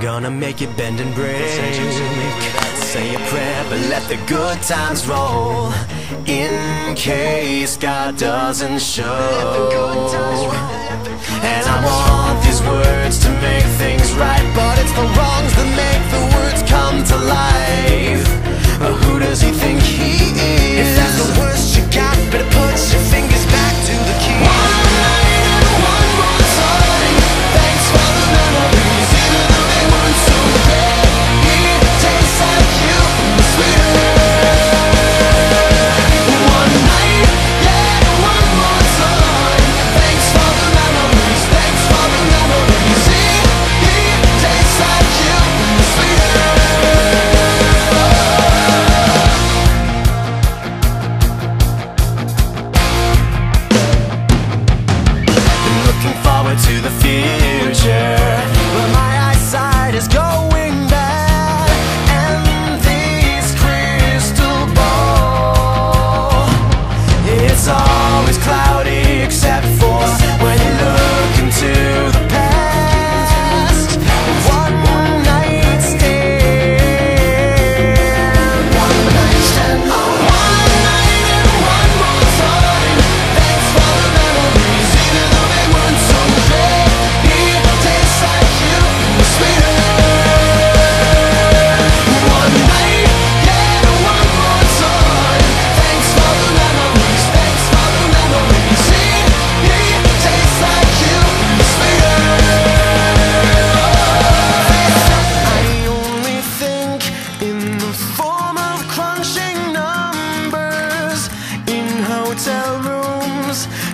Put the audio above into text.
gonna make it bend and break. Say a prayer, but let the good times roll, in case God doesn't show. And I want these words to make things right, but it's the wrongs that make the words come to life. Who does he think he is? If that's the worst you got, better put your fingers back to the key. One night and one more time, thanks for the memories, even though they weren't so great. It tastes like you, sweeter. One night, yeah, one more time, thanks for the memories, thanks for the memories. It tastes like you, sweeter. To the future, but my eyesight is going bad, and this crystal ball, it's always cloudy except for when you look into the past. One night stand, one night stand, one night and one more time. Thanks for the memories, even though they weren't so great. It tastes like you, sweeter. One night, yeah, one more time. Thanks for the memories, thanks for the memories. It tastes like you, sweeter. I only think in the form of crunching numbers in hotel rooms.